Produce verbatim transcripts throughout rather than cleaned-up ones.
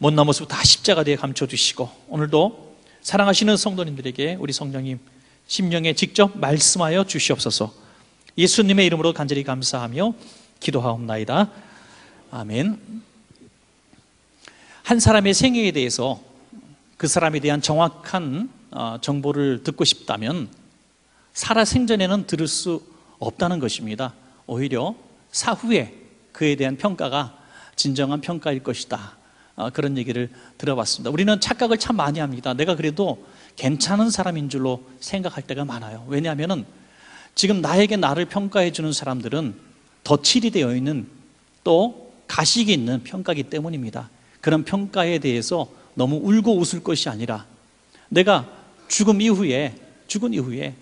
못난 모습 다 십자가 뒤에 감춰주시고, 오늘도 사랑하시는 성도님들에게 우리 성령님 심령에 직접 말씀하여 주시옵소서. 예수님의 이름으로 간절히 감사하며 기도하옵나이다. 아멘. 한 사람의 생애에 대해서 그 사람에 대한 정확한 정보를 듣고 싶다면 살아생전에는 들을 수 없다는 것입니다. 오히려 사후에 그에 대한 평가가 진정한 평가일 것이다, 그런 얘기를 들어봤습니다. 우리는 착각을 참 많이 합니다. 내가 그래도 괜찮은 사람인 줄로 생각할 때가 많아요. 왜냐하면 지금 나에게 나를 평가해 주는 사람들은 덧칠이 되어 있는, 또 가식이 있는 평가이기 때문입니다. 그런 평가에 대해서 너무 울고 웃을 것이 아니라, 내가 죽음 이후에 죽은 이후에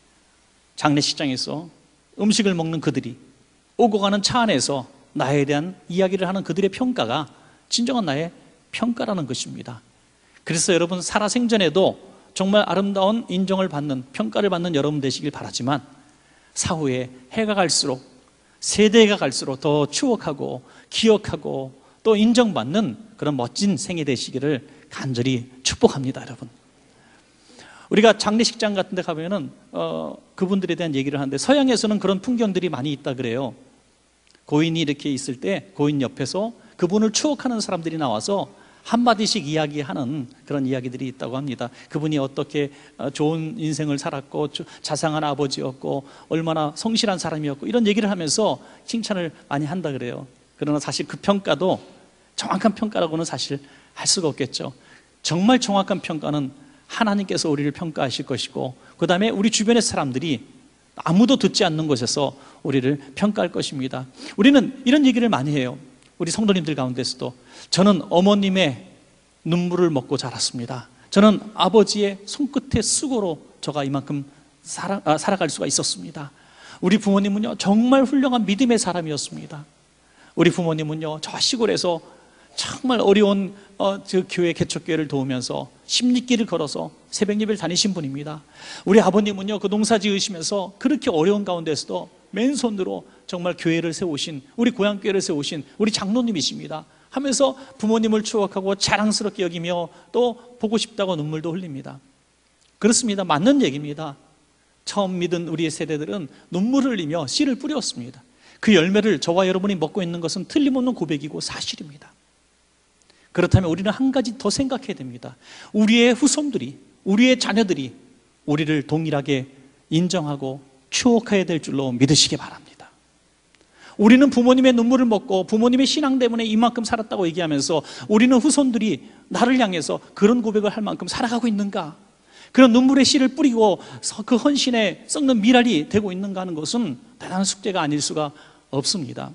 장례식장에서 음식을 먹는 그들이, 오고 가는 차 안에서 나에 대한 이야기를 하는 그들의 평가가 진정한 나의 평가라는 것입니다. 그래서 여러분, 살아생전에도 정말 아름다운 인정을 받는, 평가를 받는 여러분 되시길 바라지만, 사후에 해가 갈수록, 세대가 갈수록 더 추억하고 기억하고 또 인정받는 그런 멋진 생애 되시기를 간절히 축복합니다. 여러분, 우리가 장례식장 같은 데 가면은 어, 그분들에 대한 얘기를 하는데, 서양에서는 그런 풍경들이 많이 있다 그래요. 고인이 이렇게 있을 때 고인 옆에서 그분을 추억하는 사람들이 나와서 한마디씩 이야기하는 그런 이야기들이 있다고 합니다. 그분이 어떻게 좋은 인생을 살았고 자상한 아버지였고 얼마나 성실한 사람이었고, 이런 얘기를 하면서 칭찬을 많이 한다 그래요. 그러나 사실 그 평가도 정확한 평가라고는 사실 할 수가 없겠죠. 정말 정확한 평가는 하나님께서 우리를 평가하실 것이고, 그 다음에 우리 주변의 사람들이 아무도 듣지 않는 곳에서 우리를 평가할 것입니다. 우리는 이런 얘기를 많이 해요. 우리 성도님들 가운데서도, 저는 어머님의 눈물을 먹고 자랐습니다. 저는 아버지의 손끝의 수고로 저가 이만큼 살아, 아, 살아갈 수가 있었습니다. 우리 부모님은요 정말 훌륭한 믿음의 사람이었습니다. 우리 부모님은요 저 시골에서 정말 어려운 어, 그 교회 개척교회를 도우면서 십리길을 걸어서 새벽 예배를 다니신 분입니다. 우리 아버님은요 그 농사 지으시면서 그렇게 어려운 가운데서도 맨손으로 정말 교회를 세우신, 우리 고향교회를 세우신 우리 장로님이십니다 하면서 부모님을 추억하고 자랑스럽게 여기며 또 보고 싶다고 눈물도 흘립니다. 그렇습니다. 맞는 얘기입니다. 처음 믿은 우리의 세대들은 눈물을 흘리며 씨를 뿌렸습니다. 그 열매를 저와 여러분이 먹고 있는 것은 틀림없는 고백이고 사실입니다. 그렇다면 우리는 한 가지 더 생각해야 됩니다. 우리의 후손들이, 우리의 자녀들이 우리를 동일하게 인정하고 추억해야 될 줄로 믿으시기 바랍니다. 우리는 부모님의 눈물을 먹고 부모님의 신앙 때문에 이만큼 살았다고 얘기하면서, 우리는 후손들이 나를 향해서 그런 고백을 할 만큼 살아가고 있는가? 그런 눈물의 씨를 뿌리고 그 헌신에 썩는 미랄이 되고 있는가 하는 것은 대단한 숙제가 아닐 수가 없습니다.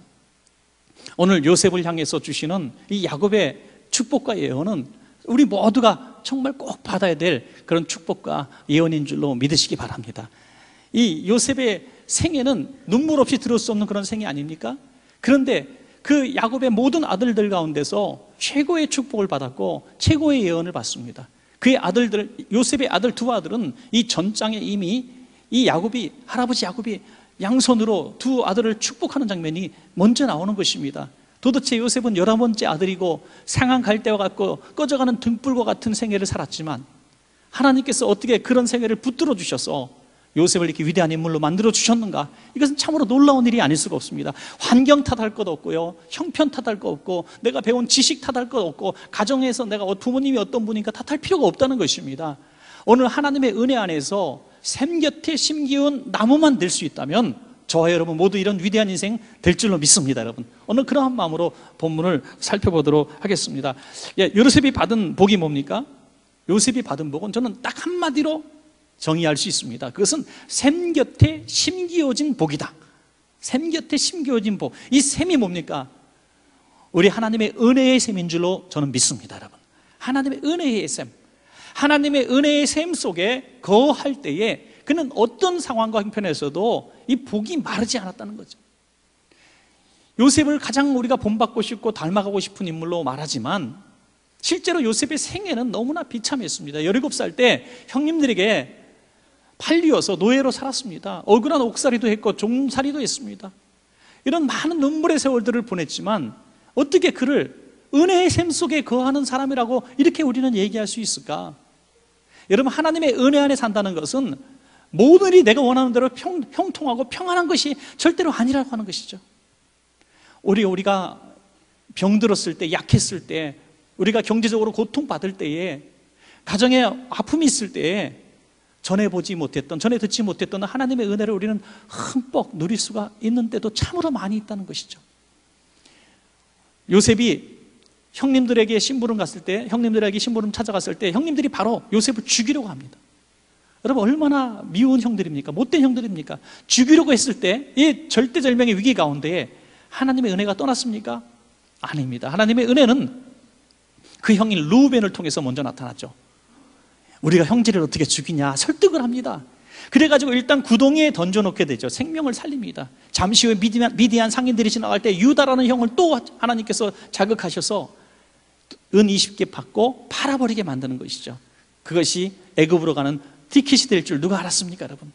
오늘 요셉을 향해서 주시는 이 야곱의 축복과 예언은 우리 모두가 정말 꼭 받아야 될 그런 축복과 예언인 줄로 믿으시기 바랍니다. 이 요셉의 생애는 눈물 없이 들을 수 없는 그런 생애 아닙니까? 그런데 그 야곱의 모든 아들들 가운데서 최고의 축복을 받았고 최고의 예언을 받습니다. 그의 아들들, 요셉의 아들 두 아들은 이 전장에 이미 이 야곱이, 할아버지 야곱이 양손으로 두 아들을 축복하는 장면이 먼저 나오는 것입니다. 도대체 요셉은 열한 번째 아들이고 상한 갈대와 같고 꺼져가는 등불과 같은 생애를 살았지만, 하나님께서 어떻게 그런 생애를 붙들어 주셔서 요셉을 이렇게 위대한 인물로 만들어 주셨는가? 이것은 참으로 놀라운 일이 아닐 수가 없습니다. 환경 탓할 것 없고요, 형편 탓할 것 없고, 내가 배운 지식 탓할 것 없고, 가정에서 내가 부모님이 어떤 분인가 탓할 필요가 없다는 것입니다. 오늘 하나님의 은혜 안에서 샘 곁에 심기운 나무만 될 수 있다면 저와 여러분 모두 이런 위대한 인생 될 줄로 믿습니다. 여러분, 오늘 그러한 마음으로 본문을 살펴보도록 하겠습니다. 예, 요셉이 받은 복이 뭡니까? 요셉이 받은 복은 저는 딱 한마디로 정의할 수 있습니다. 그것은 샘 곁에 심기어진 복이다. 샘 곁에 심기어진 복. 이 샘이 뭡니까? 우리 하나님의 은혜의 샘인 줄로 저는 믿습니다. 여러분, 하나님의 은혜의 샘, 하나님의 은혜의 샘 속에 거할 때에 그는 어떤 상황과 형편에서도 이 복이 마르지 않았다는 거죠. 요셉을 가장 우리가 본받고 싶고 닮아가고 싶은 인물로 말하지만, 실제로 요셉의 생애는 너무나 비참했습니다. 열일곱 살 때 형님들에게 팔리어서 노예로 살았습니다. 억울한 옥살이도 했고 종살이도 했습니다. 이런 많은 눈물의 세월들을 보냈지만 어떻게 그를 은혜의 샘 속에 거하는 사람이라고 이렇게 우리는 얘기할 수 있을까? 여러분, 하나님의 은혜 안에 산다는 것은 모든 일이 내가 원하는 대로 평, 형통하고 평안한 것이 절대로 아니라고 하는 것이죠. 우리, 우리가 병들었을 때, 약했을 때, 우리가 경제적으로 고통받을 때에, 가정에 아픔이 있을 때에 전해보지 못했던, 전해 듣지 못했던 하나님의 은혜를 우리는 흠뻑 누릴 수가 있는데도 참으로 많이 있다는 것이죠. 요셉이 형님들에게 심부름 갔을 때, 형님들에게 심부름 찾아갔을 때 형님들이 바로 요셉을 죽이려고 합니다. 여러분, 얼마나 미운 형들입니까? 못된 형들입니까? 죽이려고 했을 때 이 절대절명의 위기 가운데 하나님의 은혜가 떠났습니까? 아닙니다. 하나님의 은혜는 그 형인 루벤을 통해서 먼저 나타났죠. 우리가 형제를 어떻게 죽이냐 설득을 합니다. 그래가지고 일단 구덩이에 던져놓게 되죠. 생명을 살립니다. 잠시 후에 미디안, 미디안 상인들이 지나갈 때 유다라는 형을 또 하나님께서 자극하셔서 은 이십 개 받고 팔아버리게 만드는 것이죠. 그것이 애굽으로 가는 티켓이 될 줄 누가 알았습니까, 여러분?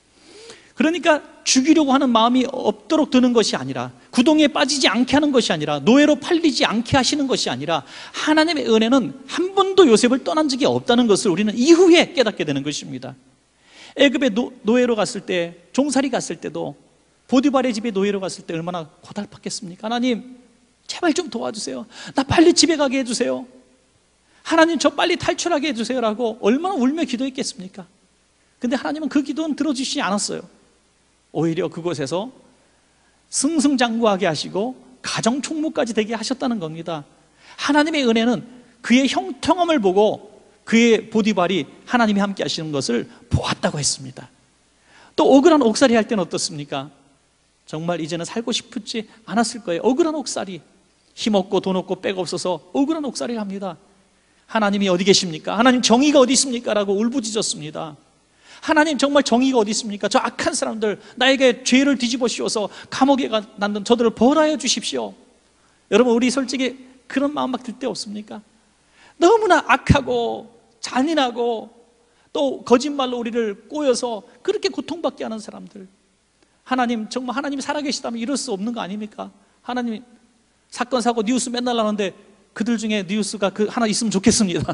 그러니까 죽이려고 하는 마음이 없도록 드는 것이 아니라, 구덩이에 빠지지 않게 하는 것이 아니라, 노예로 팔리지 않게 하시는 것이 아니라, 하나님의 은혜는 한 번도 요셉을 떠난 적이 없다는 것을 우리는 이후에 깨닫게 되는 것입니다. 애굽에 노, 노예로 갔을 때, 종살이 갔을 때도, 보디발의 집에 노예로 갔을 때 얼마나 고달팠겠습니까? 하나님 제발 좀 도와주세요. 나 빨리 집에 가게 해주세요. 하나님 저 빨리 탈출하게 해주세요 라고 얼마나 울며 기도했겠습니까? 근데 하나님은 그 기도는 들어주시지 않았어요. 오히려 그곳에서 승승장구하게 하시고 가정 총무까지 되게 하셨다는 겁니다. 하나님의 은혜는 그의 형통함을 보고 그의 보디발이 하나님이 함께 하시는 것을 보았다고 했습니다. 또 억울한 옥살이 할 때는 어떻습니까? 정말 이제는 살고 싶지 않았을 거예요. 억울한 옥살이, 힘없고 돈 없고 백 없어서 억울한 옥살이를 합니다. 하나님이 어디 계십니까? 하나님 정의가 어디 있습니까? 라고 울부짖었습니다. 하나님 정말 정의가 어디 있습니까? 저 악한 사람들, 나에게 죄를 뒤집어 씌워서 감옥에 놨는 저들을 벌하여 주십시오. 여러분, 우리 솔직히 그런 마음 막 들 때 없습니까? 너무나 악하고 잔인하고 또 거짓말로 우리를 꼬여서 그렇게 고통받게 하는 사람들, 하나님 정말 하나님이 살아계시다면 이럴 수 없는 거 아닙니까? 하나님 사건 사고 뉴스 맨날 나오는데 그들 중에 뉴스가 그 하나 있으면 좋겠습니다.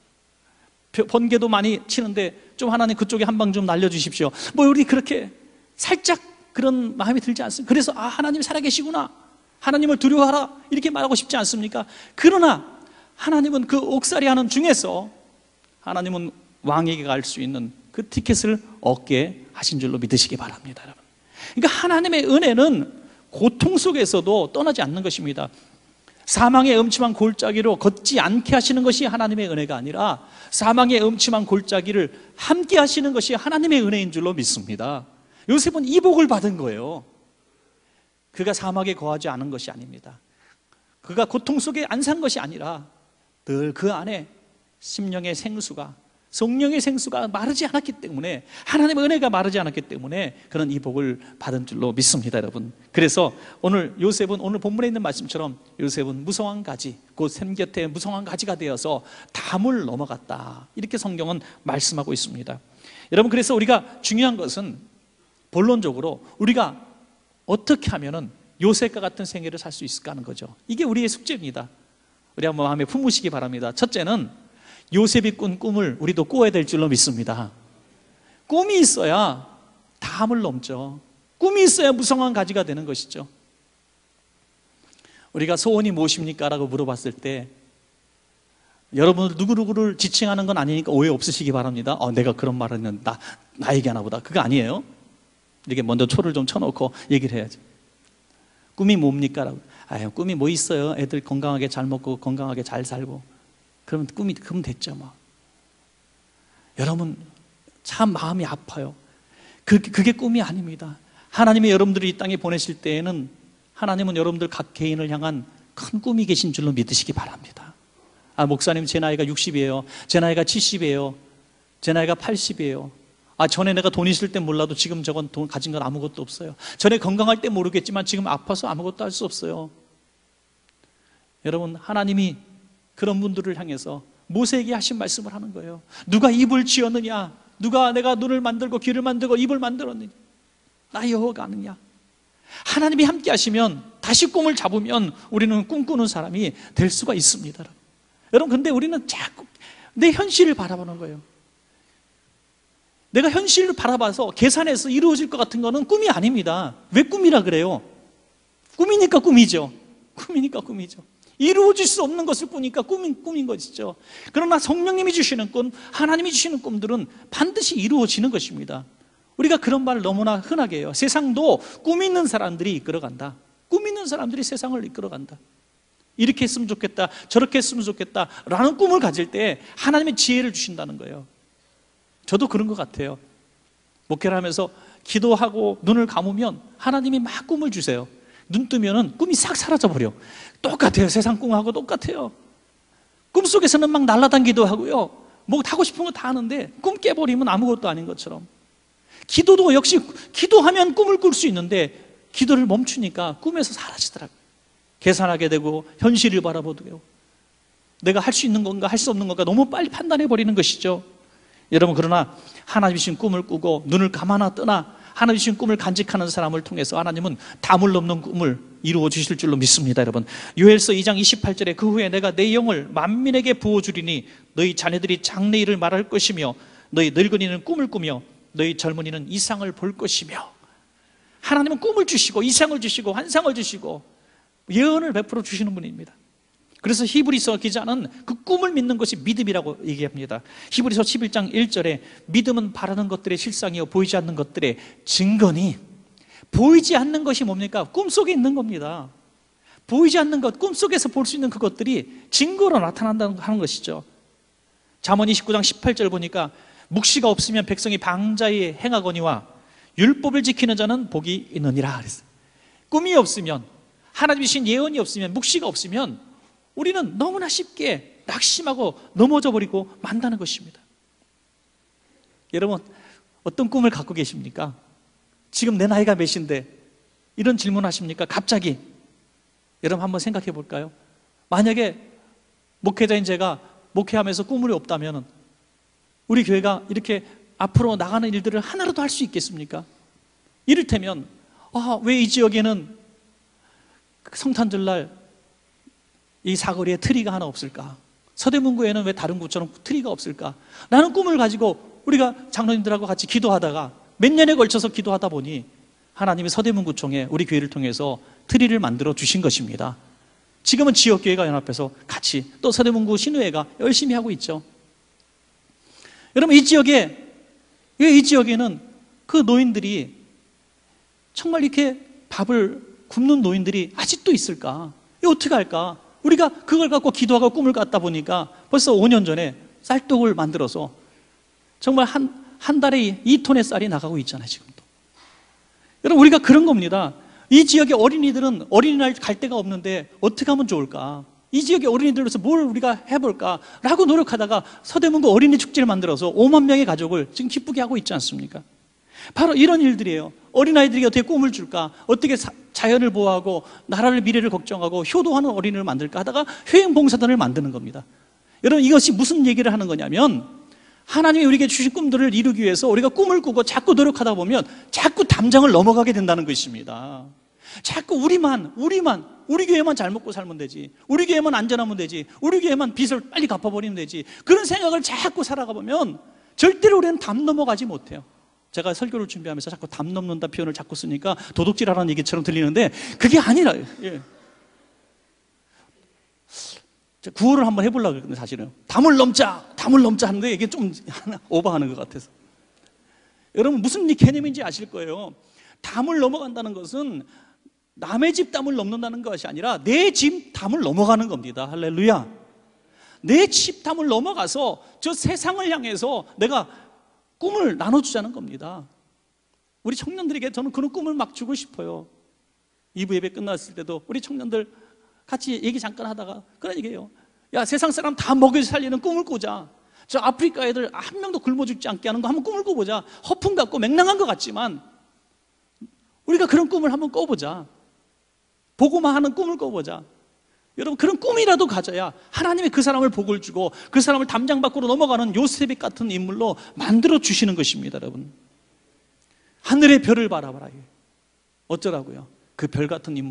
번개도 많이 치는데 좀 하나님 그쪽에 한 방 좀 날려주십시오. 뭐 우리 그렇게 살짝 그런 마음이 들지 않습니까? 그래서 아, 하나님이 살아계시구나, 하나님을 두려워하라, 이렇게 말하고 싶지 않습니까? 그러나 하나님은 그 옥살이 하는 중에서 하나님은 왕에게 갈 수 있는 그 티켓을 얻게 하신 줄로 믿으시기 바랍니다, 여러분. 그러니까 하나님의 은혜는 고통 속에서도 떠나지 않는 것입니다. 사망의 음침한 골짜기로 걷지 않게 하시는 것이 하나님의 은혜가 아니라 사망의 음침한 골짜기를 함께 하시는 것이 하나님의 은혜인 줄로 믿습니다. 요셉은 이 복을 받은 거예요. 그가 사막에 거하지 않은 것이 아닙니다. 그가 고통 속에 안 산 것이 아니라 늘 그 안에 심령의 생수가, 성령의 생수가 마르지 않았기 때문에, 하나님의 은혜가 마르지 않았기 때문에 그런 이 복을 받은 줄로 믿습니다, 여러분. 그래서 오늘 요셉은, 오늘 본문에 있는 말씀처럼 요셉은 무성한 가지, 곧 샘 곁에 무성한 가지가 되어서 담을 넘어갔다, 이렇게 성경은 말씀하고 있습니다. 여러분, 그래서 우리가 중요한 것은 본론적으로 우리가 어떻게 하면은 요셉과 같은 생애를 살 수 있을까 하는 거죠. 이게 우리의 숙제입니다. 우리 한번 마음에 품으시기 바랍니다. 첫째는 요셉이 꾼 꿈을 우리도 꿔야 될 줄로 믿습니다. 꿈이 있어야 담을 넘죠. 꿈이 있어야 무성한 가지가 되는 것이죠. 우리가 소원이 무엇입니까? 라고 물어봤을 때 여러분들 누구누구를 지칭하는 건 아니니까 오해 없으시기 바랍니다. 어, 내가 그런 말을 했는데 나, 나 얘기하나 보다. 그거 아니에요. 이렇게 먼저 초를 좀 쳐놓고 얘기를 해야지. 꿈이 뭡니까? 라고. 아유, 꿈이 뭐 있어요? 애들 건강하게 잘 먹고 건강하게 잘 살고. 그러면 꿈이, 그럼 됐죠, 뭐. 여러분, 참 마음이 아파요. 그, 그게 꿈이 아닙니다. 하나님이 여러분들을 이 땅에 보내실 때에는 하나님은 여러분들 각 개인을 향한 큰 꿈이 계신 줄로 믿으시기 바랍니다. 아, 목사님, 제 나이가 육십이에요. 제 나이가 칠십이에요. 제 나이가 팔십이에요. 아, 전에 내가 돈 있을 때 몰라도 지금 저건 돈 가진 건 아무것도 없어요. 전에 건강할 때 모르겠지만 지금 아파서 아무것도 할 수 없어요. 여러분, 하나님이 그런 분들을 향해서 모세에게 하신 말씀을 하는 거예요. 누가 입을 지었느냐? 누가 내가 눈을 만들고 귀를 만들고 입을 만들었느냐? 나 여호와가 아느냐? 하나님이 함께 하시면 다시 꿈을 잡으면 우리는 꿈꾸는 사람이 될 수가 있습니다. 여러분, 근데 우리는 자꾸 내 현실을 바라보는 거예요. 내가 현실을 바라봐서 계산해서 이루어질 것 같은 거는 꿈이 아닙니다. 왜 꿈이라 그래요? 꿈이니까 꿈이죠. 꿈이니까 꿈이죠. 이루어질 수 없는 것을 꾸니까 꿈인, 꿈인 것이죠. 그러나 성령님이 주시는 꿈, 하나님이 주시는 꿈들은 반드시 이루어지는 것입니다. 우리가 그런 말을 너무나 흔하게 해요. 세상도 꿈 있는 사람들이 이끌어간다. 꿈 있는 사람들이 세상을 이끌어간다. 이렇게 했으면 좋겠다, 저렇게 했으면 좋겠다 라는 꿈을 가질 때 하나님의 지혜를 주신다는 거예요. 저도 그런 것 같아요. 목회를 하면서 기도하고 눈을 감으면 하나님이 막 꿈을 주세요. 눈 뜨면은 꿈이 싹 사라져버려. 똑같아요. 세상 꿈하고 똑같아요. 꿈속에서는 막 날아다니기도 하고요, 뭐 하고 싶은 거 다 하는데 꿈 깨버리면 아무것도 아닌 것처럼, 기도도 역시 기도하면 꿈을 꿀 수 있는데 기도를 멈추니까 꿈에서 사라지더라고요. 계산하게 되고 현실을 바라보고요, 내가 할 수 있는 건가 할 수 없는 건가 너무 빨리 판단해 버리는 것이죠. 여러분, 그러나 하나님 주신 꿈을 꾸고 눈을 감아나 뜨나 하나님 주신 꿈을 간직하는 사람을 통해서 하나님은 담을 넘는 꿈을 이루어 주실 줄로 믿습니다. 여러분, 요엘서 이 장 이십팔 절에 그 후에 내가 내 영을 만민에게 부어주리니 너희 자녀들이 장래일을 말할 것이며 너희 늙은이는 꿈을 꾸며 너희 젊은이는 이상을 볼 것이며, 하나님은 꿈을 주시고 이상을 주시고 환상을 주시고 예언을 베풀어 주시는 분입니다. 그래서 히브리서 기자는 그 꿈을 믿는 것이 믿음이라고 얘기합니다. 히브리서 십일 장 일 절에 믿음은 바라는 것들의 실상이요 보이지 않는 것들의 증거니, 보이지 않는 것이 뭡니까? 꿈속에 있는 겁니다. 보이지 않는 것, 꿈속에서 볼 수 있는 그것들이 증거로 나타난다는 하는 것이죠. 잠언 이십구 장 십팔 절 보니까 묵시가 없으면 백성이 방자히 행하거니와 율법을 지키는 자는 복이 있느니라 그랬어요. 꿈이 없으면, 하나님 주신 예언이 없으면, 묵시가 없으면 우리는 너무나 쉽게 낙심하고 넘어져 버리고 만다는 것입니다. 여러분, 어떤 꿈을 갖고 계십니까? 지금 내 나이가 몇인데 이런 질문 하십니까? 갑자기. 여러분, 한번 생각해 볼까요? 만약에 목회자인 제가 목회하면서 꿈이 없다면 우리 교회가 이렇게 앞으로 나가는 일들을 하나라도 할 수 있겠습니까? 이를테면, 아, 왜 이 지역에는 성탄절날 이 사거리에 트리가 하나 없을까? 서대문구에는 왜 다른 구처럼 트리가 없을까? 라는 꿈을 가지고 우리가 장로님들하고 같이 기도하다가 몇 년에 걸쳐서 기도하다 보니 하나님이 서대문구청에 우리 교회를 통해서 트리를 만들어 주신 것입니다. 지금은 지역교회가 연합해서 같이, 또 서대문구 신우회가 열심히 하고 있죠. 여러분, 이 지역에, 왜 이 지역에는 그 노인들이 정말 이렇게 밥을 굶는 노인들이 아직도 있을까? 이거 어떻게 할까? 우리가 그걸 갖고 기도하고 꿈을 꿨다 보니까 벌써 오 년 전에 쌀떡을 만들어서 정말 한, 한 달에 이 톤의 쌀이 나가고 있잖아요, 지금도. 여러분, 우리가 그런 겁니다. 이 지역의 어린이들은 어린이날 갈 데가 없는데 어떻게 하면 좋을까? 이 지역의 어린이들로서 뭘 우리가 해볼까? 라고 노력하다가 서대문구 어린이 축제를 만들어서 오만 명의 가족을 지금 기쁘게 하고 있지 않습니까? 바로 이런 일들이에요. 어린아이들이 어떻게 꿈을 줄까? 어떻게 사, 자연을 보호하고 나라를 미래를 걱정하고 효도하는 어린이를 만들까 하다가 효행봉사단을 만드는 겁니다. 여러분, 이것이 무슨 얘기를 하는 거냐면, 하나님이 우리에게 주신 꿈들을 이루기 위해서 우리가 꿈을 꾸고 자꾸 노력하다 보면 자꾸 담장을 넘어가게 된다는 것입니다. 자꾸 우리만 우리만 우리 교회만 잘 먹고 살면 되지, 우리 교회만 안전하면 되지, 우리 교회만 빚을 빨리 갚아버리면 되지, 그런 생각을 자꾸 살아가 보면 절대로 우리는 담 넘어가지 못해요. 제가 설교를 준비하면서 자꾸 담 넘는다 표현을 자꾸 쓰니까 도둑질하라는 얘기처럼 들리는데 그게 아니라, 예. 구호를 한번 해보려고 그랬는데 사실은 담을 넘자 담을 넘자 하는데 이게 좀 오버하는 것 같아서. 여러분, 무슨 개념인지 아실 거예요. 담을 넘어간다는 것은 남의 집 담을 넘는다는 것이 아니라 내 집 담을 넘어가는 겁니다. 할렐루야. 내 집 담을 넘어가서 저 세상을 향해서 내가 꿈을 나눠주자는 겁니다. 우리 청년들에게 저는 그런 꿈을 막 주고 싶어요. 이 부 예배 끝났을 때도 우리 청년들 같이 얘기 잠깐 하다가 그런 얘기예요. 야, 세상 사람 다 먹여 살리는 꿈을 꾸자. 저 아프리카 애들 한 명도 굶어 죽지 않게 하는 거 한번 꿈을 꿔보자. 허풍 같고 맹랑한 것 같지만 우리가 그런 꿈을 한번 꿔보자. 보고만 하는 꿈을 꿔보자. 여러분, 그런 꿈이라도 가져야 하나님이 그 사람을 복을 주고 그 사람을 담장 밖으로 넘어가는 요셉 같은 인물로 만들어 주시는 것입니다. 여러분, 하늘의 별을 바라봐라. 어쩌라고요? 그 별 같은 인물을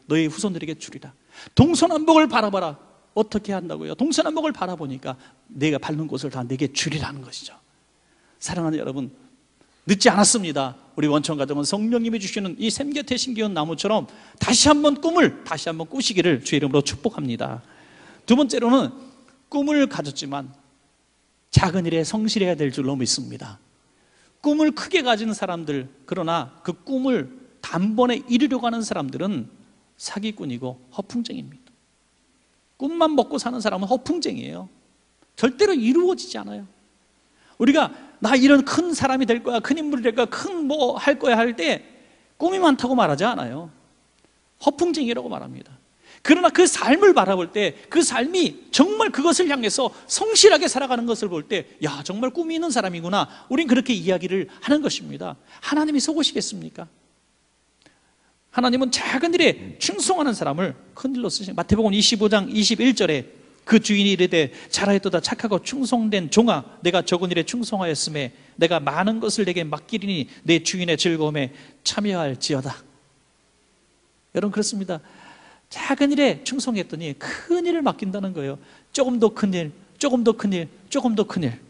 너희 후손들에게 주리라. 동서남북을 바라봐라. 어떻게 한다고요? 동서남북을 바라보니까 내가 밟는 곳을 다 내게 주리라는 것이죠. 사랑하는 여러분, 늦지 않았습니다. 우리 원천가정은 성령님이 주시는 이 샘곁에 심기운 나무처럼 다시 한번 꿈을 다시 한번 꾸시기를 주의 이름으로 축복합니다. 두 번째로는 꿈을 가졌지만 작은 일에 성실해야 될 줄로 믿습니다. 꿈을 크게 가진 사람들, 그러나 그 꿈을 단번에 이루려고 하는 사람들은 사기꾼이고 허풍쟁이입니다. 꿈만 먹고 사는 사람은 허풍쟁이에요. 절대로 이루어지지 않아요. 우리가 나 이런 큰 사람이 될 거야, 큰 인물이 될 거야, 큰 뭐 할 거야 할 때 꿈이 많다고 말하지 않아요. 허풍쟁이라고 말합니다. 그러나 그 삶을 바라볼 때 그 삶이 정말 그것을 향해서 성실하게 살아가는 것을 볼 때 야, 정말 꿈이 있는 사람이구나, 우린 그렇게 이야기를 하는 것입니다. 하나님이 속으시겠습니까? 하나님은 작은 일에 충성하는 사람을 큰 일로 쓰시는, 마태복음 이십오 장 이십일 절에 그 주인이 이르되 잘하였도다 착하고 충성된 종아, 내가 적은 일에 충성하였음에 내가 많은 것을 내게 맡기리니 내 주인의 즐거움에 참여할지어다. 여러분, 그렇습니다. 작은 일에 충성했더니 큰 일을 맡긴다는 거예요. 조금 더 큰 일, 조금 더 큰 일, 조금 더 큰 일.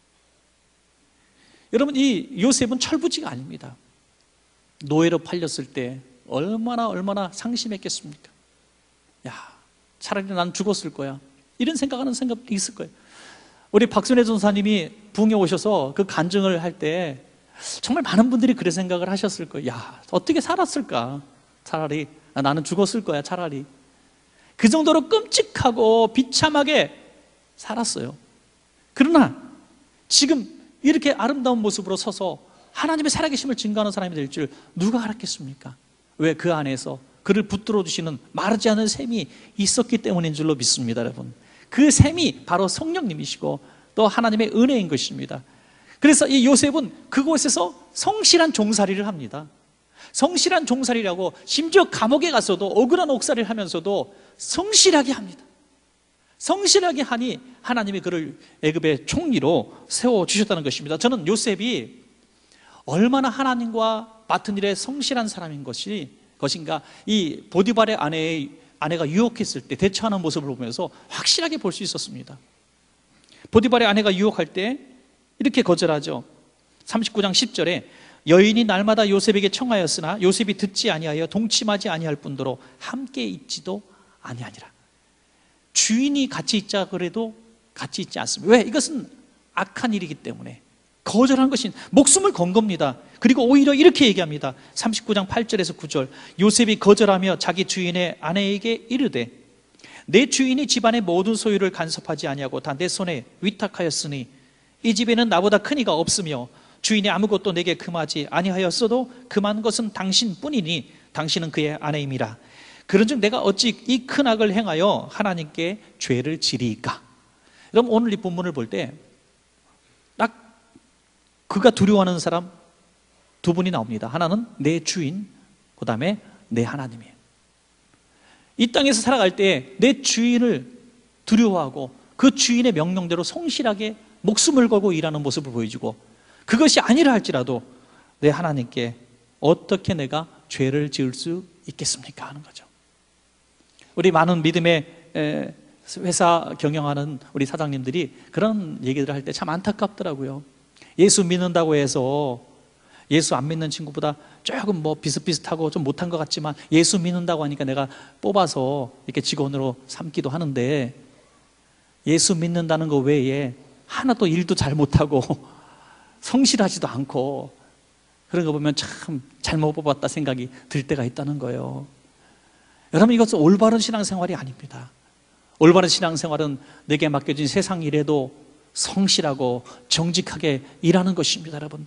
여러분, 이 요셉은 철부지가 아닙니다. 노예로 팔렸을 때 얼마나 얼마나 상심했겠습니까? 야, 차라리 난 죽었을 거야, 이런 생각하는 생각이 있을 거예요. 우리 박순애 전사님이 부흥에 오셔서 그 간증을 할 때 정말 많은 분들이 그런 생각을 하셨을 거예요. 야, 어떻게 살았을까? 차라리 나는 죽었을 거야, 차라리. 그 정도로 끔찍하고 비참하게 살았어요. 그러나 지금 이렇게 아름다운 모습으로 서서 하나님의 살아계심을 증거하는 사람이 될 줄 누가 알았겠습니까? 왜? 그 안에서 그를 붙들어 주시는 마르지 않은 샘이 있었기 때문인 줄로 믿습니다. 여러분, 그 샘이 바로 성령님이시고 또 하나님의 은혜인 것입니다. 그래서 이 요셉은 그곳에서 성실한 종살이를 합니다. 성실한 종살이라고, 심지어 감옥에 가서도 억울한 옥살이를 하면서도 성실하게 합니다. 성실하게 하니 하나님이 그를 애굽의 총리로 세워주셨다는 것입니다. 저는 요셉이 얼마나 하나님과 맡은 일에 성실한 사람인 것이, 것인가, 이 보디발의 아내의, 아내가 유혹했을 때 대처하는 모습을 보면서 확실하게 볼 수 있었습니다. 보디발의 아내가 유혹할 때 이렇게 거절하죠. 삼십구 장 십 절에 여인이 날마다 요셉에게 청하였으나 요셉이 듣지 아니하여 동침하지 아니할 뿐더러 함께 있지도 아니하니라. 주인이 같이 있자 그래도 같이 있지 않습니다. 왜? 이것은 악한 일이기 때문에 거절한 것인, 목숨을 건 겁니다. 그리고 오히려 이렇게 얘기합니다. 삼십구 장 팔 절에서 구 절, 요셉이 거절하며 자기 주인의 아내에게 이르되 내 주인이 집안의 모든 소유를 간섭하지 아니하고 다 내 손에 위탁하였으니 이 집에는 나보다 큰 이가 없으며 주인이 아무것도 내게 금하지 아니하였어도 금한 것은 당신뿐이니 당신은 그의 아내임이라. 그런즉 내가 어찌 이 큰 악을 행하여 하나님께 죄를 지리이까? 여러분, 오늘 이 본문을 볼 때 딱 그가 두려워하는 사람 두 분이 나옵니다. 하나는 내 주인, 그 다음에 내 하나님이에요. 이 땅에서 살아갈 때 내 주인을 두려워하고 그 주인의 명령대로 성실하게 목숨을 걸고 일하는 모습을 보여주고, 그것이 아니라 할지라도 내 하나님께 어떻게 내가 죄를 지을 수 있겠습니까? 하는 거죠. 우리 많은 믿음의 회사 경영하는 우리 사장님들이 그런 얘기들을 할 때 참 안타깝더라고요. 예수 믿는다고 해서 예수 안 믿는 친구보다 조금 뭐 비슷비슷하고 좀 못한 것 같지만 예수 믿는다고 하니까 내가 뽑아서 이렇게 직원으로 삼기도 하는데, 예수 믿는다는 거 외에 하나도 일도 잘 못하고 성실하지도 않고 그런 거 보면 참 잘못 뽑았다 생각이 들 때가 있다는 거예요. 여러분, 이것은 올바른 신앙생활이 아닙니다. 올바른 신앙생활은 내게 맡겨진 세상 일에도 성실하고 정직하게 일하는 것입니다. 여러분,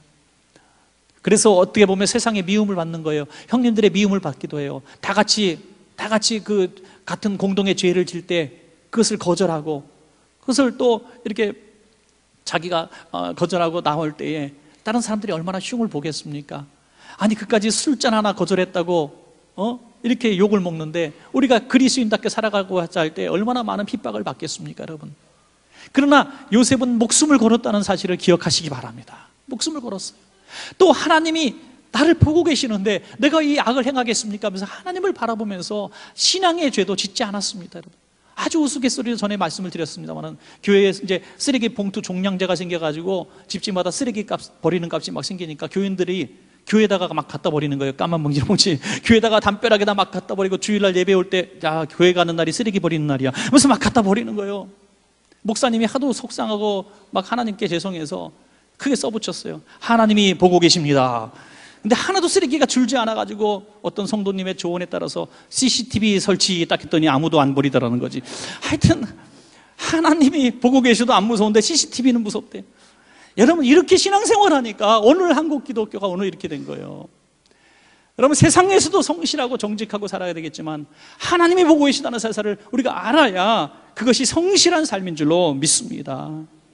그래서 어떻게 보면 세상의 미움을 받는 거예요. 형님들의 미움을 받기도 해요. 다 같이 다 같이 그 같은 공동의 죄를 질 때 그것을 거절하고, 그것을 또 이렇게 자기가 거절하고 나올 때에 다른 사람들이 얼마나 흉을 보겠습니까? 아니, 그까지 술잔 하나 거절했다고 어? 이렇게 욕을 먹는데 우리가 그리스도인답게 살아가고 하자 할 때 얼마나 많은 핍박을 받겠습니까, 여러분? 그러나 요셉은 목숨을 걸었다는 사실을 기억하시기 바랍니다. 목숨을 걸었어요. 또 하나님이 나를 보고 계시는데 내가 이 악을 행하겠습니까? 하면서 하나님을 바라보면서 신앙의 죄도 짓지 않았습니다, 여러분. 아주 우스갯소리로 전에 말씀을 드렸습니다만은 교회에 이제 쓰레기 봉투 종량제가 생겨가지고 집집마다 쓰레기 값 버리는 값이 막 생기니까 교인들이 교회에다가 막 갖다 버리는 거예요. 까만 봉지 봉지 교회에다가 담벼락에다 막 갖다 버리고 주일날 예배 올 때 야 교회 가는 날이 쓰레기 버리는 날이야. 그래서 막 갖다 버리는 거예요. 목사님이 하도 속상하고 막 하나님께 죄송해서 크게 써붙였어요. 하나님이 보고 계십니다. 근데 하나도 쓰레기가 줄지 않아가지고 어떤 성도님의 조언에 따라서 씨씨티비 설치 딱 했더니 아무도 안 버리더라는 거지. 하여튼 하나님이 보고 계셔도 안 무서운데 씨씨티비는 무섭대. 여러분, 이렇게 신앙생활 하니까 오늘 한국 기독교가 오늘 이렇게 된 거예요. 여러분, 세상에서도 성실하고 정직하고 살아야 되겠지만 하나님이 보고 계시다는 사실을 우리가 알아야 그것이 성실한 삶인 줄로 믿습니다.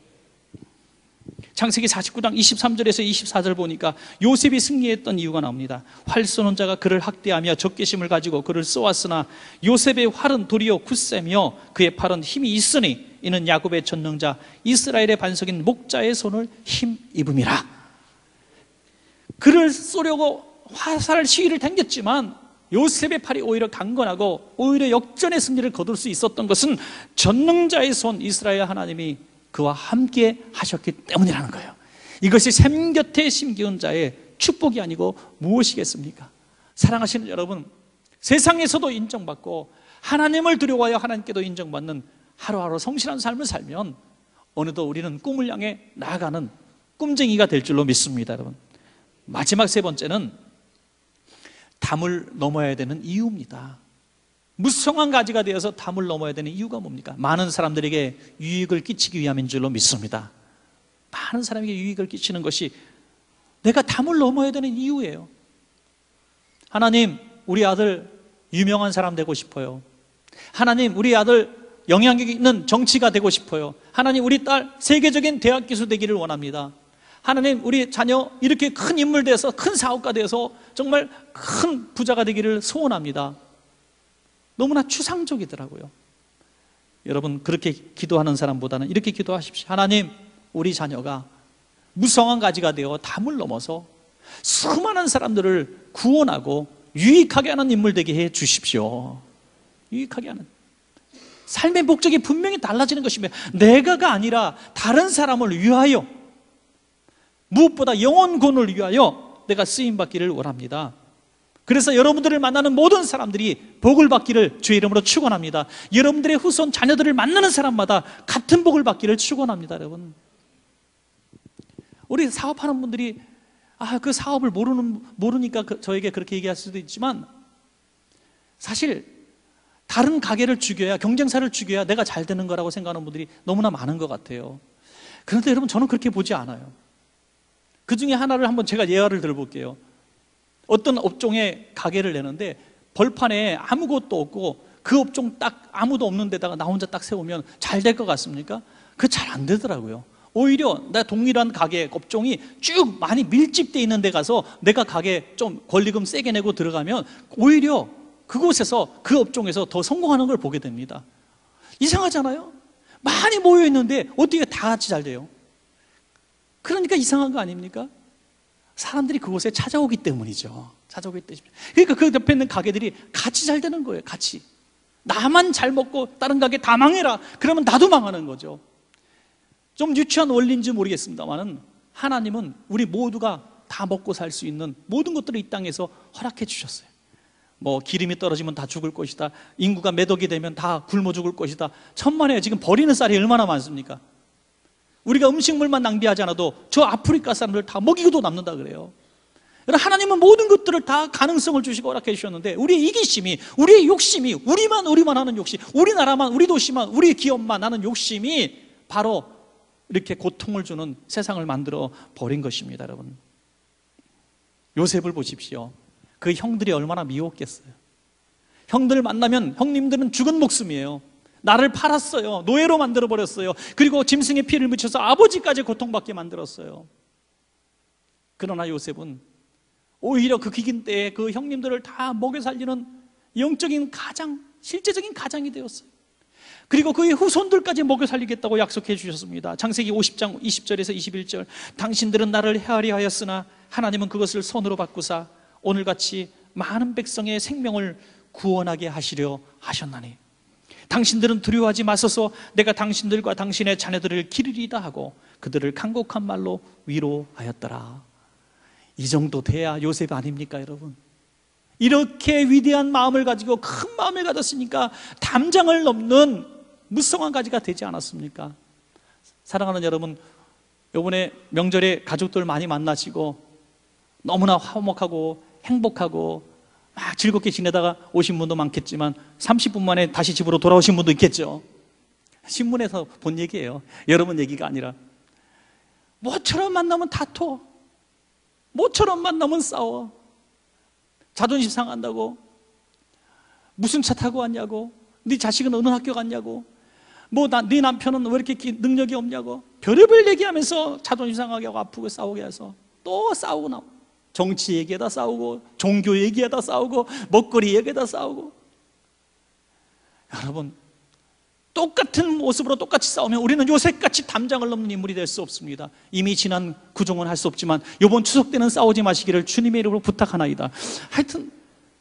창세기 사십구 장 이십삼 절에서 이십사 절 보니까 요셉이 승리했던 이유가 나옵니다. 활 쏘는 자가 그를 학대하며 적개심을 가지고 그를 쏘았으나 요셉의 활은 도리어 굳세며 그의 팔은 힘이 있으니 이는 야곱의 전능자 이스라엘의 반석인 목자의 손을 힘입음이라. 그를 쏘려고 화살 시위를 당겼지만 요셉의 팔이 오히려 강건하고 오히려 역전의 승리를 거둘 수 있었던 것은 전능자의 손 이스라엘 하나님이 그와 함께 하셨기 때문이라는 거예요. 이것이 샘 곁에 심기운 자의 축복이 아니고 무엇이겠습니까? 사랑하시는 여러분, 세상에서도 인정받고 하나님을 두려워하여 하나님께도 인정받는 하루하루 성실한 삶을 살면 어느덧 우리는 꿈을 향해 나아가는 꿈쟁이가 될 줄로 믿습니다, 여러분. 마지막 세 번째는 담을 넘어야 되는 이유입니다. 무성한 가지가 되어서 담을 넘어야 되는 이유가 뭡니까? 많은 사람들에게 유익을 끼치기 위함인 줄로 믿습니다. 많은 사람에게 유익을 끼치는 것이 내가 담을 넘어야 되는 이유예요. 하나님, 우리 아들 유명한 사람 되고 싶어요. 하나님, 우리 아들 영향력 있는 정치가 되고 싶어요. 하나님, 우리 딸 세계적인 대학 교수 되기를 원합니다. 하나님, 우리 자녀 이렇게 큰 인물 돼서 큰 사업가 돼서 정말 큰 부자가 되기를 소원합니다. 너무나 추상적이더라고요. 여러분, 그렇게 기도하는 사람보다는 이렇게 기도하십시오. 하나님, 우리 자녀가 무성한 가지가 되어 담을 넘어서 수많은 사람들을 구원하고 유익하게 하는 인물 되게 해 주십시오. 유익하게 하는 삶의 목적이 분명히 달라지는 것이며 내가가 아니라 다른 사람을 위하여, 무엇보다 영혼권을 위하여 내가 쓰임받기를 원합니다. 그래서 여러분들을 만나는 모든 사람들이 복을 받기를 주의 이름으로 축원합니다. 여러분들의 후손 자녀들을 만나는 사람마다 같은 복을 받기를 축원합니다. 여러분, 우리 사업하는 분들이 아, 그 사업을 모르는, 모르니까 그, 저에게 그렇게 얘기할 수도 있지만 사실 다른 가게를 죽여야, 경쟁사를 죽여야 내가 잘 되는 거라고 생각하는 분들이 너무나 많은 것 같아요. 그런데 여러분, 저는 그렇게 보지 않아요. 그 중에 하나를 한번 제가 예화를 들어볼게요. 어떤 업종에 가게를 내는데 벌판에 아무것도 없고 그 업종 딱 아무도 없는 데다가 나 혼자 딱 세우면 잘 될 것 같습니까? 그게 잘 안 되더라고요. 오히려 나 동일한 가게 업종이 쭉 많이 밀집되어 있는 데 가서 내가 가게 좀 권리금 세게 내고 들어가면 오히려 그곳에서 그 업종에서 더 성공하는 걸 보게 됩니다. 이상하잖아요? 많이 모여 있는데 어떻게 다 같이 잘 돼요? 그러니까 이상한 거 아닙니까? 사람들이 그곳에 찾아오기 때문이죠. 찾아오기 때문에. 그러니까 그 옆에 있는 가게들이 같이 잘 되는 거예요. 같이. 나만 잘 먹고 다른 가게 다 망해라. 그러면 나도 망하는 거죠. 좀 유치한 원리인지 모르겠습니다만은 하나님은 우리 모두가 다 먹고 살 수 있는 모든 것들을 이 땅에서 허락해 주셨어요. 뭐 기름이 떨어지면 다 죽을 것이다. 인구가 몇 억이 되면 다 굶어 죽을 것이다. 천만에 지금 버리는 쌀이 얼마나 많습니까? 우리가 음식물만 낭비하지 않아도 저 아프리카 사람들 다 먹이고도 남는다 그래요. 하나님은 모든 것들을 다 가능성을 주시고 허락해 주셨는데 우리의 이기심이, 우리의 욕심이, 우리만 우리만 하는 욕심, 우리나라만, 우리 도시만, 우리 기업만 하는 욕심이 바로 이렇게 고통을 주는 세상을 만들어 버린 것입니다. 여러분, 요셉을 보십시오. 그 형들이 얼마나 미웠겠어요. 형들 만나면 형님들은 죽은 목숨이에요. 나를 팔았어요. 노예로 만들어버렸어요. 그리고 짐승의 피를 묻혀서 아버지까지 고통받게 만들었어요. 그러나 요셉은 오히려 그 귀긴 때에 그 형님들을 다 먹여 살리는 영적인 가장, 실제적인 가장이 되었어요. 그리고 그의 후손들까지 먹여 살리겠다고 약속해 주셨습니다. 창세기 오십 장 이십 절에서 이십일 절, 당신들은 나를 헤아려 하였으나 하나님은 그것을 손으로 바꾸사 오늘같이 많은 백성의 생명을 구원하게 하시려 하셨나니 당신들은 두려워하지 마소서. 내가 당신들과 당신의 자녀들을 기르리다 하고 그들을 간곡한 말로 위로하였더라. 이 정도 돼야 요셉 아닙니까 여러분? 이렇게 위대한 마음을 가지고 큰 마음을 가졌으니까 담장을 넘는 무성한 가지가 되지 않았습니까? 사랑하는 여러분, 이번에 명절에 가족들 많이 만나시고 너무나 화목하고 행복하고 막 즐겁게 지내다가 오신 분도 많겠지만 삼십 분 만에 다시 집으로 돌아오신 분도 있겠죠. 신문에서 본 얘기예요. 여러분 얘기가 아니라. 모처럼 만나면 다퉈, 모처럼 만나면 싸워, 자존심 상한다고, 무슨 차 타고 왔냐고, 네 자식은 어느 학교 갔냐고, 뭐 네 남편은 왜 이렇게 능력이 없냐고, 별의별 얘기하면서 자존심 상하게 하고 아프고 싸우게 해서 또 싸우고 나오고, 정치 얘기에다 싸우고, 종교 얘기에다 싸우고, 먹거리 얘기에다 싸우고. 여러분, 똑같은 모습으로 똑같이 싸우면 우리는 요셉같이 담장을 넘는 인물이 될 수 없습니다. 이미 지난 구종은 할 수 없지만 이번 추석 때는 싸우지 마시기를 주님의 이름으로 부탁하나이다. 하여튼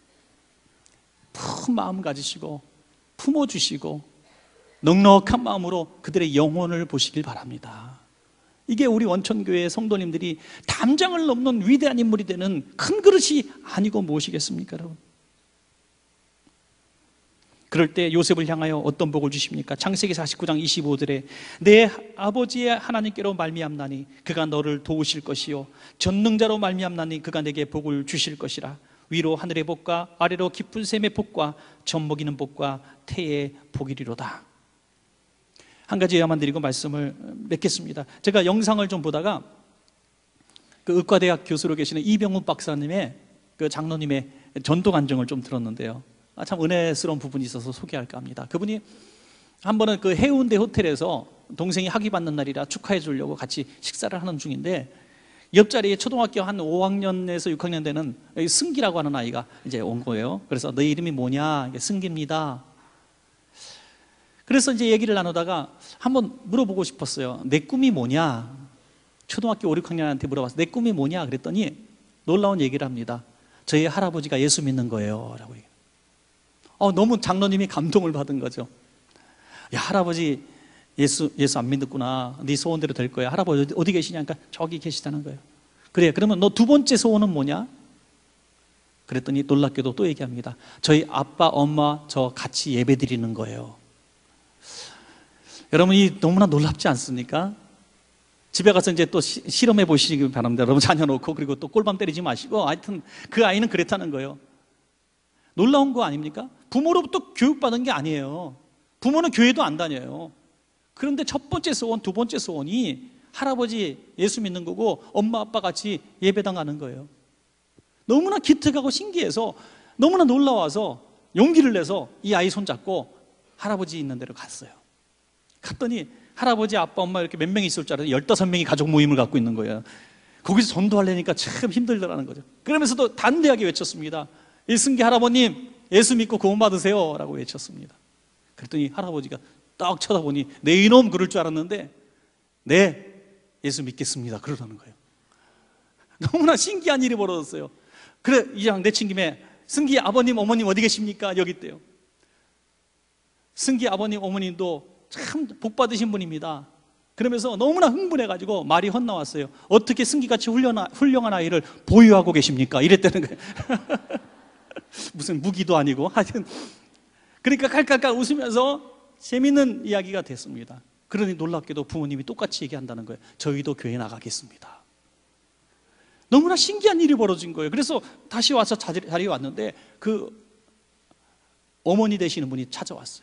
큰 마음 가지시고 품어주시고 넉넉한 마음으로 그들의 영혼을 보시길 바랍니다. 이게 우리 원천교회의 성도님들이 담장을 넘는 위대한 인물이 되는 큰 그릇이 아니고 무엇이겠습니까 여러분? 그럴 때 요셉을 향하여 어떤 복을 주십니까? 창세기 사십구 장 이십오 절에 내 아버지의 하나님께로 말미암나니 그가 너를 도우실 것이요 전능자로 말미암나니 그가 내게 복을 주실 것이라. 위로 하늘의 복과 아래로 깊은 샘의 복과 젖먹이는 복과 태의 복이리로다. 한 가지 예화만 드리고 말씀을 맺겠습니다. 제가 영상을 좀 보다가 그 의과대학 교수로 계시는 이병훈 박사님의 그 장로님의 전도 간증을 좀 들었는데요, 아, 참 은혜스러운 부분이 있어서 소개할까 합니다. 그분이 한 번은 그 해운대 호텔에서 동생이 학위 받는 날이라 축하해 주려고 같이 식사를 하는 중인데 옆자리에 초등학교 한 오 학년에서 육 학년 되는 승기라고 하는 아이가 이제 온 거예요. 그래서 너 이름이 뭐냐? 승기입니다. 그래서 이제 얘기를 나누다가 한번 물어보고 싶었어요. 내 꿈이 뭐냐? 초등학교 오, 육 학년한테 물어봤어요. 내 꿈이 뭐냐? 그랬더니 놀라운 얘기를 합니다. 저희 할아버지가 예수 믿는 거예요 라고 얘기해요. 어, 너무 장로님이 감동을 받은 거죠. 야, 할아버지 예수, 예수 안 믿었구나. 네 소원대로 될 거야. 할아버지 어디, 어디 계시냐? 그러니까 저기 계시다는 거예요. 그래, 그러면 너 두 번째 소원은 뭐냐? 그랬더니 놀랍게도 또 얘기합니다. 저희 아빠, 엄마 저 같이 예배 드리는 거예요. 여러분, 이 너무나 놀랍지 않습니까? 집에 가서 이제 또 시, 실험해 보시기 바랍니다. 여러분 자녀 놓고. 그리고 또 꼴밤 때리지 마시고. 하여튼 그 아이는 그랬다는 거예요. 놀라운 거 아닙니까? 부모로부터 교육받은 게 아니에요. 부모는 교회도 안 다녀요. 그런데 첫 번째 소원, 두 번째 소원이 할아버지 예수 믿는 거고 엄마 아빠 같이 예배당 가는 거예요. 너무나 기특하고 신기해서 너무나 놀라워서 용기를 내서 이 아이 손잡고 할아버지 있는 데로 갔어요. 갔더니 할아버지 아빠 엄마 이렇게 몇 명이 있을 줄 알았더니 열다섯 명이 가족 모임을 갖고 있는 거예요. 거기서 전도하려니까 참 힘들더라는 거죠. 그러면서도 단대하게 외쳤습니다. 일승기 할아버님 예수 믿고 구원 받으세요 라고 외쳤습니다. 그랬더니 할아버지가 딱 쳐다보니 내 이놈 그럴 줄 알았는데 네 예수 믿겠습니다 그러라는 거예요. 너무나 신기한 일이 벌어졌어요. 그래, 이왕 내친 김에 승기 아버님 어머님 어디 계십니까? 여기 있대요. 승기 아버님 어머님도 참 복받으신 분입니다. 그러면서 너무나 흥분해가지고 말이 헛나왔어요. 어떻게 승기같이 훌륭한, 훌륭한 아이를 보유하고 계십니까? 이랬다는 거예요. 무슨 무기도 아니고 하여튼 그러니까 깔깔깔 웃으면서 재밌는 이야기가 됐습니다. 그러니 놀랍게도 부모님이 똑같이 얘기한다는 거예요. 저희도 교회 나가겠습니다. 너무나 신기한 일이 벌어진 거예요. 그래서 다시 와서 자리에 왔는데 그 어머니 되시는 분이 찾아왔어요.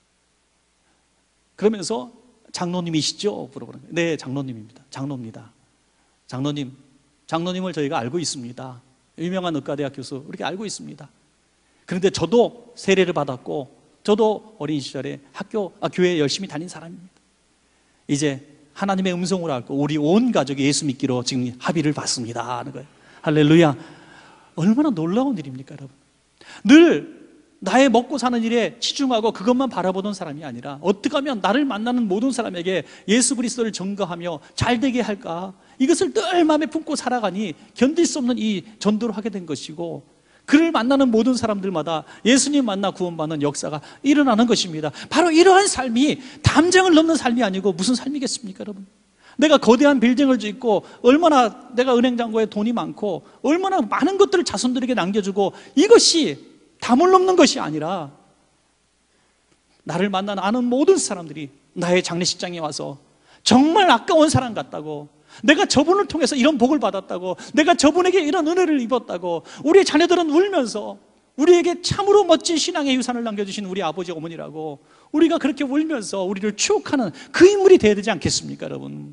그러면서 장로님이시죠? 물어보는 거예요. 네, 장로님입니다. 장로입니다. 장로님, 장로님을 저희가 알고 있습니다. 유명한 의과대학 교수 이렇게 알고 있습니다. 그런데 저도 세례를 받았고 저도 어린 시절에 학교, 아, 교회에 열심히 다닌 사람입니다. 이제 하나님의 음성을 알고 우리 온 가족이 예수 믿기로 지금 합의를 받습니다 하는 거예요. 할렐루야. 얼마나 놀라운 일입니까 여러분. 늘 나의 먹고 사는 일에 치중하고 그것만 바라보던 사람이 아니라 어떻게 하면 나를 만나는 모든 사람에게 예수 그리스도를 전가하며 잘되게 할까, 이것을 늘 마음에 품고 살아가니 견딜 수 없는 이 전도를 하게 된 것이고, 그를 만나는 모든 사람들마다 예수님 만나 구원받는 역사가 일어나는 것입니다. 바로 이러한 삶이 담장을 넘는 삶이 아니고 무슨 삶이겠습니까, 여러분? 내가 거대한 빌딩을 짓고 얼마나 내가 은행장고에 돈이 많고 얼마나 많은 것들을 자손들에게 남겨주고, 이것이 담을 넘는 것이 아니라 나를 만나는 아는 모든 사람들이 나의 장례식장에 와서 정말 아까운 사람 같다고, 내가 저분을 통해서 이런 복을 받았다고, 내가 저분에게 이런 은혜를 입었다고, 우리의 자녀들은 울면서 우리에게 참으로 멋진 신앙의 유산을 남겨주신 우리 아버지 어머니라고 우리가 그렇게 울면서 우리를 추억하는 그 인물이 되어야 되지 않겠습니까, 여러분?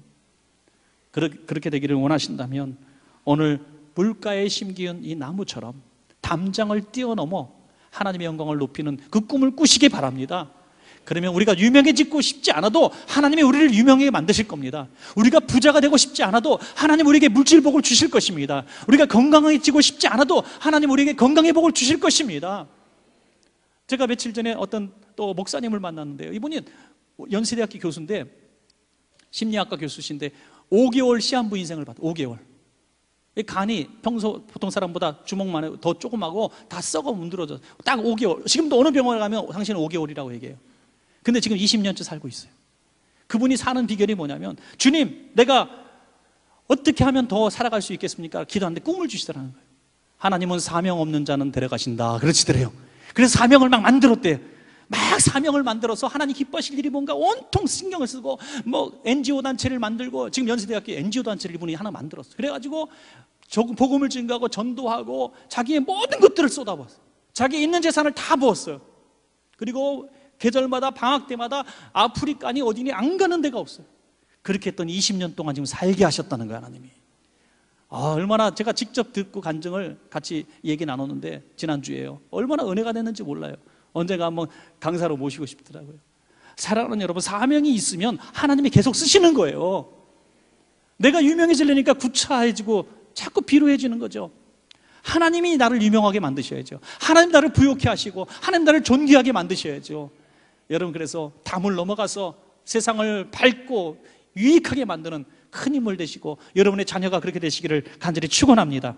그렇게 되기를 원하신다면 오늘 물가에 심기운 이 나무처럼 담장을 뛰어넘어 하나님의 영광을 높이는 그 꿈을 꾸시기 바랍니다. 그러면 우리가 유명해지고 싶지 않아도 하나님이 우리를 유명하게 만드실 겁니다. 우리가 부자가 되고 싶지 않아도 하나님 우리에게 물질복을 주실 것입니다. 우리가 건강해지고 싶지 않아도 하나님 우리에게 건강의 복을 주실 것입니다. 제가 며칠 전에 어떤 또 목사님을 만났는데요, 이분이 연세대학교 교수인데, 심리학과 교수신데 오 개월 시한부 인생을 받아. 오 개월. 간이 평소 보통 사람보다 주먹만 해도 더 조그마고 다 썩어 문드러져. 딱 오 개월. 지금도 어느 병원에 가면 당신은 오 개월이라고 얘기해요. 근데 지금 이십 년째 살고 있어요. 그분이 사는 비결이 뭐냐면, 주님, 내가 어떻게 하면 더 살아갈 수 있겠습니까? 기도하는데 꿈을 주시더라는 거예요. 하나님은 사명 없는 자는 데려가신다, 그러시더래요. 그래서 사명을 막 만들었대요. 막 사명을 만들어서 하나님 기뻐하실 일이 뭔가 온통 신경을 쓰고, 뭐 엔지오 단체를 만들고, 지금 연세대학교 엔지오 단체를 이분이 하나 만들었어요. 그래가지고 복음을 증거하고 전도하고 자기의 모든 것들을 쏟아부었어요. 자기 있는 재산을 다 부었어요. 그리고 계절마다 방학 때마다 아프리카니 어디니 안 가는 데가 없어요. 그렇게 했더니 이십 년 동안 지금 살게 하셨다는 거예요, 하나님이. 아, 얼마나, 제가 직접 듣고 간증을 같이 얘기 나눴는데 지난주에요. 얼마나 은혜가 됐는지 몰라요. 언젠가 한번 강사로 모시고 싶더라고요. 사랑하는 여러분, 사명이 있으면 하나님이 계속 쓰시는 거예요. 내가 유명해지려니까 구차해지고 자꾸 비루해지는 거죠. 하나님이 나를 유명하게 만드셔야죠. 하나님 나를 부욕해 하시고 하나님 나를 존귀하게 만드셔야죠. 여러분, 그래서 담을 넘어가서 세상을 밝고 유익하게 만드는 큰 인물 되시고 여러분의 자녀가 그렇게 되시기를 간절히 축원합니다.